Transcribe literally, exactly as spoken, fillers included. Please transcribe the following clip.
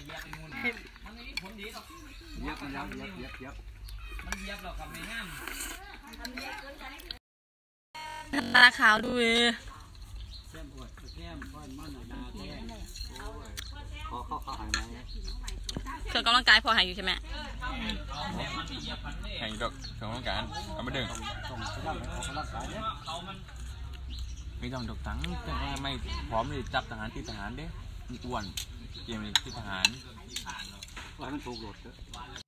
เยียบไปนู่นมันไม่มีผลดีหรอกเยียบมันเยียบเยียบเยียบมันเยียบเรากับไม่งามตาขาวดูเอแก้มปวดแก้มก้อนมันหนาแก้มพอเข้าเข้าหายไหมเครื่องกำลังกายพอหายอยู่ใช่ไหมหายดอกเครื่องกำลังกายเอามาดึงไม่ต้องดอกตังแต่ไม่พร้อมเลยจับทหารที่ทหารเด้มีอ้วนเกมที่ทหารว่ามันถูกหลด